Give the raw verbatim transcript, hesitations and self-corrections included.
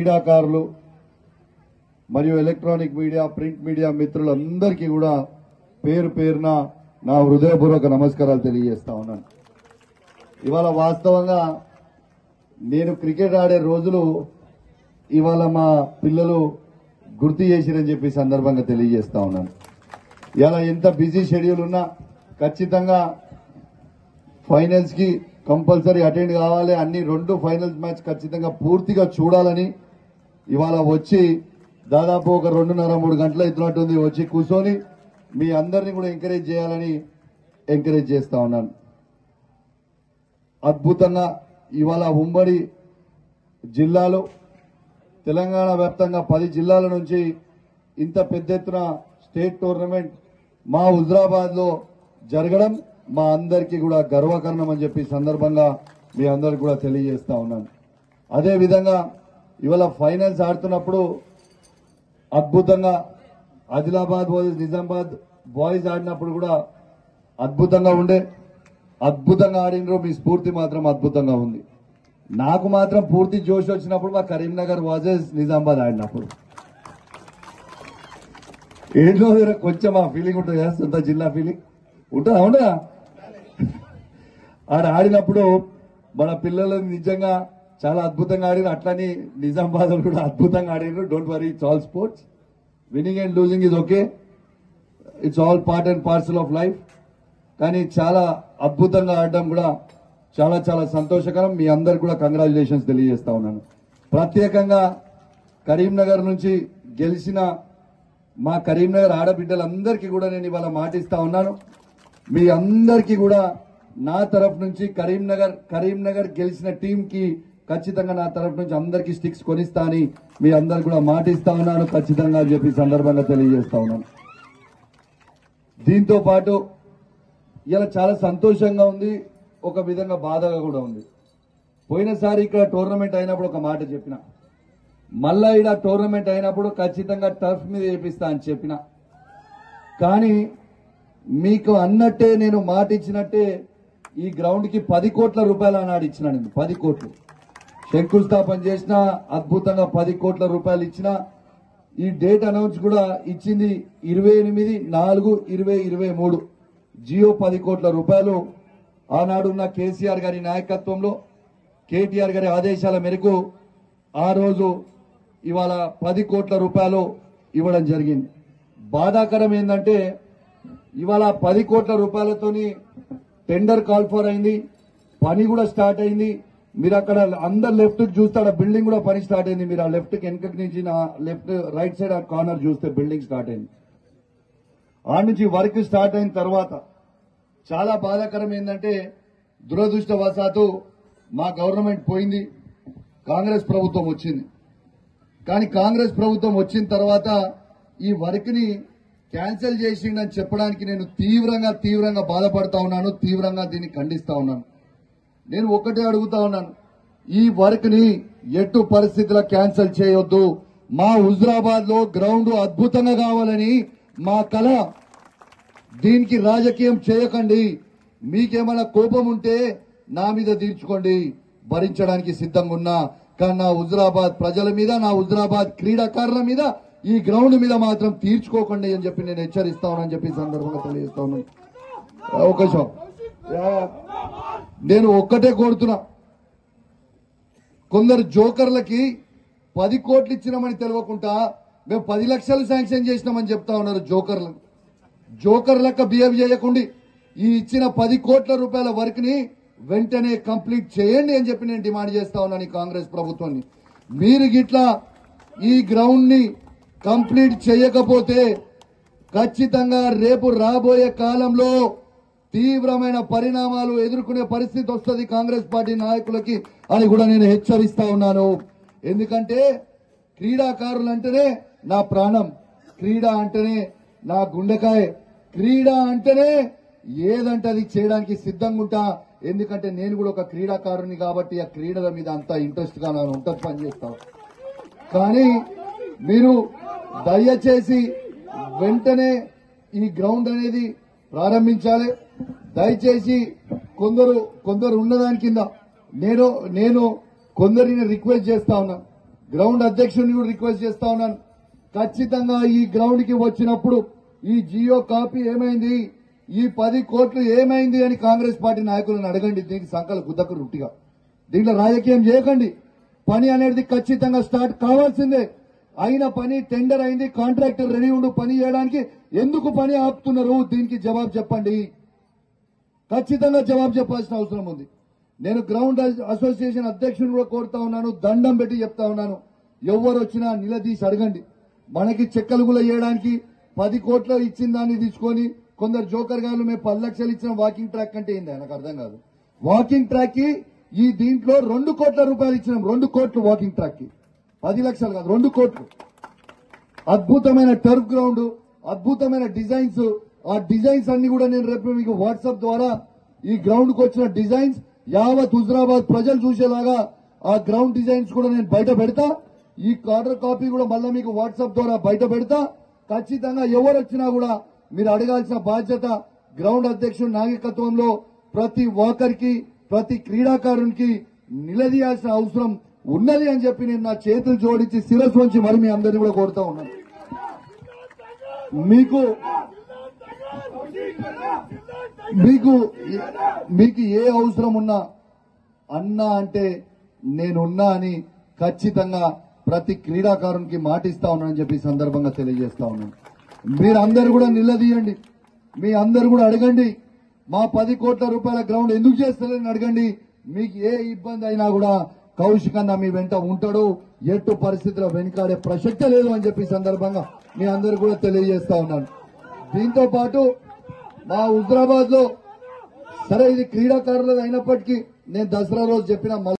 క్రీడాకారులు మరియు electronic media print media మిత్రులందరికీ కూడా పేరు పేరున నా హృదయపూర్వక నమస్కారాలు తెలియజేస్తా ఉన్నాను. ఇవాళ వాస్తవంగా నేను క్రికెట్ ఆడే రోజులు ఇవాళ మా పిల్లలు గుర్తు చేసిరని చెప్పి సందర్భంగా తెలియజేస్తా ఉన్నాను. ఇలా ఎంత బిజీ షెడ్యూల్ ఉన్నా ఖచ్చితంగా ఫైనల్స్ కి కంపల్సరీ అటెండ్ కావాలి. అన్ని రెండు ఫైనల్స్ మ్యాచ్ ఖచ్చితంగా పూర్తిగా చూడాలని ఇవాళ వచ్చి దాదాపు ఒక రెండున్నర మూడు గంటల ఎత్తునట్టుంది వచ్చి కూర్చొని మీ అందరినీ కూడా ఎంకరేజ్ చేయాలని ఎంకరేజ్ చేస్తా ఉన్నాను. అద్భుతంగా ఇవాళ ఉమ్మడి జిల్లాలో తెలంగాణ వ్యాప్తంగా పది జిల్లాల నుంచి ఇంత పెద్ద ఎత్తున స్టేట్ టోర్నమెంట్ మా హుజరాబాద్ లో జరగడం మా అందరికీ కూడా గర్వకారణం అని చెప్పి సందర్భంగా మీ అందరికి కూడా తెలియజేస్తా ఉన్నాను. అదేవిధంగా ఇవాళ ఫైనల్స్ ఆడుతున్నప్పుడు అద్భుతంగా ఆదిలాబాద్ వర్సెస్ నిజామాబాద్ బాయ్స్ ఆడినప్పుడు కూడా అద్భుతంగా ఉండే అద్భుతంగా ఆడినరు. మీ స్ఫూర్తి మాత్రం అద్భుతంగా ఉంది. నాకు మాత్రం పూర్తి జోష్ వచ్చినప్పుడు మా కరీంనగర్ వర్సెస్ నిజామాబాద్ ఆడినప్పుడు ఏంటో కొంచెం ఆ ఫీలింగ్ ఉంటుంది కదా, సొంత జిల్లా ఫీలింగ్ ఉంటుందా ఉండదా? ఆడ ఆడినప్పుడు మన పిల్లలు నిజంగా చాలా అద్భుతంగా ఆడినారు. అట్లని నిజామాబాద్ కూడా అద్భుతంగా ఆడినారు. Don't worry, it's all sports. Winning and losing is okay, it's all part and parcel of life. కానీ చాలా అద్భుతంగా ఆడడం కూడా చాలా చాలా సంతోషకరం. మీ అందరికి కూడా కంగ్రాచులేషన్స్ తెలియజేస్తా ఉన్నాను. ప్రత్యేకంగా కరీంనగర్ నుంచి గెలిచిన మా కరీంనగర్ ఆడబిడ్డలందరికీ కూడా నేను ఇవాళ మాటిస్తా ఉన్నాను. మీ అందరికీ కూడా నా తరఫు నుంచి కరీంనగర్ కరీంనగర్ గెలిచిన టీం కి ఖచ్చితంగా నా తరఫు నుంచి అందరికీ స్టిక్స్ కొనిస్తా అని మీ అందరికి కూడా మాటిస్తా ఉన్నాను. ఖచ్చితంగా చెప్పి సందర్భంగా తెలియజేస్తా ఉన్నాను. దీంతో పాటు ఇలా చాలా సంతోషంగా ఉంది, ఒక విధంగా బాధగా కూడా ఉంది. పోయినసారి ఇక్కడ టోర్నమెంట్ అయినప్పుడు ఒక మాట చెప్పిన, మళ్ళా ఇక్కడ టోర్నమెంట్ అయినప్పుడు ఖచ్చితంగా టర్ఫ్ మీద వేపిస్తా అని చెప్పిన. కానీ మీకు అన్నట్టే నేను మాట ఇచ్చినట్టే ఈ గ్రౌండ్ కి పది కోట్ల రూపాయలు ఆనాడు ఇచ్చిన. నేను పది కోట్లు శంకుస్థాపన చేసిన, అద్భుతంగా పది కోట్ల రూపాయలు ఇచ్చిన. ఈ డేట్ అనౌన్స్ కూడా ఇచ్చింది ఇరవై ఎనిమిది నాలుగు ఇరవై ఇరవై మూడు జియో పది కోట్ల రూపాయలు ఆనాడున్న కేసీఆర్ గారి నాయకత్వంలో కేటీఆర్ గారి ఆదేశాల మేరకు ఆ రోజు ఇవాళ పది కోట్ల రూపాయలు ఇవ్వడం జరిగింది. బాధాకరం ఏంటంటే ఇవాళ పది కోట్ల రూపాయలతోని టెండర్ కాల్ ఫర్ అయింది, పని కూడా స్టార్ట్ అయింది. మీరు అక్కడ అందరు లెఫ్ట్ చూస్తే అక్కడ బిల్డింగ్ కూడా పని స్టార్ట్ అయింది. మీరు ఆ లెఫ్ట్ కి వెనక నుంచి నా లెఫ్ట్ రైట్ సైడ్ ఆ కార్నర్ చూస్తే బిల్డింగ్ స్టార్ట్ అయింది. ఆ నుంచి వర్క్ స్టార్ట్ అయిన తర్వాత చాలా బాధాకరం ఏంటంటే దురదృష్టవశాత్తు మా గవర్నమెంట్ పోయింది, కాంగ్రెస్ ప్రభుత్వం వచ్చింది. కానీ కాంగ్రెస్ ప్రభుత్వం వచ్చిన తర్వాత ఈ వర్క్ ని క్యాన్సిల్ చేసిండని చెప్పడానికి నేను తీవ్రంగా తీవ్రంగా బాధపడతా ఉన్నాను, తీవ్రంగా దీన్ని ఖండిస్తా ఉన్నాను. నేను ఒక్కటే అడుగుతా ఉన్నాను, ఈ వర్క్ ని ఎటు పరిస్థితుల్లో క్యాన్సిల్ చేయొద్దు. మా హుజరాబాద్ లో గ్రౌండ్ అద్భుతంగా కావాలని మా కళ. దీనికి రాజకీయం చేయకండి. మీకేమైనా కోపం ఉంటే నా మీద తీర్చుకోండి, భరించడానికి సిద్ధంగా ఉన్నా. కానీ నా హుజరాబాద్ ప్రజల మీద, నా హుజరాబాద్ క్రీడాకారుల మీద, ఈ గ్రౌండ్ మీద మాత్రం తీర్చుకోకండి అని చెప్పి నేను హెచ్చరిస్తా ఉన్నానని చెప్పి సందర్భంగా తెలియజేస్తా ఉన్నాను. ఒక నిమిషం, నేను ఒక్కటే కోరుతున్నా, కొందరు జోకర్లకి పది కోట్లు ఇచ్చినామని తెలియకుండా మేము పది లక్షలు శాంక్షన్ చేసినామని చెప్తా ఉన్నారు. జోకర్లకు జోకర్లకు బిహేవ్ చేయకుండా ఈ ఇచ్చిన పది కోట్ల రూపాయల వర్క్ ని వెంటనే కంప్లీట్ చేయండి అని చెప్పి నేను డిమాండ్ చేస్తా ఉన్నాను ఈ కాంగ్రెస్ ప్రభుత్వాన్ని. మీరు గిట్లా ఈ గ్రౌండ్ ని కంప్లీట్ చేయకపోతే ఖచ్చితంగా రేపు రాబోయే కాలంలో తీవ్రమైన పరిణామాలు ఎదుర్కొనే పరిస్థితి వస్తుంది కాంగ్రెస్ పార్టీ నాయకులకి అని కూడా నేను హెచ్చరిస్తా ఉన్నాను. ఎందుకంటే క్రీడాకారులు అంటేనే నా ప్రాణం, క్రీడ అంటేనే నా గుండెకాయ, క్రీడ అంటేనే ఏదంటే అది చేయడానికి సిద్ధంగా ఉంటా. ఎందుకంటే నేను కూడా ఒక క్రీడాకారుని కాబట్టి ఆ క్రీడల మీద అంత ఇంట్రెస్ట్ గా నేను ఉంటుంది పనిచేస్తా. కానీ మీరు దయచేసి వెంటనే ఈ గ్రౌండ్ అనేది ప్రారంభించాలి. దయచేసి కొందరు కొందరు ఉన్నదాని కింద నేను నేను కొందరిని రిక్వెస్ట్ చేస్తా ఉన్నా, గ్రౌండ్ అధ్యక్షుడిని కూడా రిక్వెస్ట్ చేస్తా ఉన్నాను. ఖచ్చితంగా ఈ గ్రౌండ్ కి వచ్చినప్పుడు ఈ జియో కాపీ ఏమైంది, ఈ పది కోట్లు ఏమైంది అని కాంగ్రెస్ పార్టీ నాయకులను అడగండి. దీనికి సంకల గుద్దకు రుట్టిగా దీంట్లో రాజకీయం చేయకండి. పని అనేది ఖచ్చితంగా స్టార్ట్ కావాల్సిందే. అయిన పని టెండర్ అయింది, కాంట్రాక్టర్ రెడీ ఉండు పని చేయడానికి. ఎందుకు పని ఆపుతున్నారు? దీనికి జవాబు చెప్పండి. ఖచ్చితంగా జవాబు చెప్పాల్సిన అవసరం ఉంది. నేను గ్రౌండ్ అసోసియేషన్ అధ్యక్షుని కూడా కోరుతా ఉన్నాను, దండం పెట్టి చెప్తా ఉన్నాను, ఎవరు వచ్చినా నిలదీసి అడగండి. మనకి చెక్కలు కూడా చేయడానికి పది కోట్లు ఇచ్చిన దాన్ని తీసుకొని కొందరు జోకర్ గారు మేము పది లక్షలు ఇచ్చిన వాకింగ్ ట్రాక్ అంటే ఏంది నాకు అర్థం కాదు. వాకింగ్ ట్రాక్ కి ఈ దీంట్లో రెండు కోట్ల రూపాయలు ఇచ్చినాం. రెండు కోట్లు వాకింగ్ ట్రాక్ కి, పది లక్షలు కాదు, రెండు కోట్లు. అద్భుతమైన టర్ఫ్ గ్రౌండ్, అద్భుతమైన డిజైన్స్. ఆ డిజైన్స్ అన్ని కూడా నేను రేపు మీకు వాట్సాప్ ద్వారా ఈ గ్రౌండ్ కు వచ్చిన డిజైన్స్ యావత్ హుజరాబాద్ ప్రజలు చూసేలాగా ఆ గ్రౌండ్ డిజైన్స్ కూడా నేను బయట పెడతా. ఈ ఆర్డర్ కాపీ కూడా మళ్ళీ మీకు వాట్సాప్ ద్వారా బయట పెడతా. ఖచ్చితంగా ఎవరు వచ్చినా కూడా మీరు అడగాల్సిన బాధ్యత గ్రౌండ్ అధ్యక్షుడి నాయకత్వంలో ప్రతి వాకర్కి, ప్రతి క్రీడాకారునికి నిలదీయాల్సిన అవసరం ఉన్నది అని చెప్పి నేను నా చేతులు జోడించి శిరస్సు వంచి మరి మీ అందరినీ కూడా కోరుతా ఉన్నాను. మీకు మీకు మీకు ఏ అవసరం ఉన్నా అన్నా అంటే నేనున్నా అని ఖచ్చితంగా ప్రతి క్రీడాకారునికి మాటిస్తా ఉన్నానని చెప్పి సందర్భంగా తెలియజేస్తా ఉన్నాను. మీరందరూ కూడా నిలదీయండి, మీ అందరూ కూడా అడగండి. మా పది కోట్ల రూపాయల గ్రౌండ్ ఎందుకు చేస్తలేని అడగండి. మీకు ఏ ఇబ్బంది అయినా కూడా కౌశిక్ అన్న మీ వెంట ఉంటాడు. ఎట్టు పరిస్థితిలో వెనుకాడే ప్రసక్తే లేదు అని చెప్పి సందర్భంగా మీ అందరూ కూడా తెలియజేస్తా ఉన్నాను. దీంతో పాటు మా హుజరాబాద్ లో సరే ఇది క్రీడాకారులది అయినప్పటికీ నేను దసరా రోజు చెప్పిన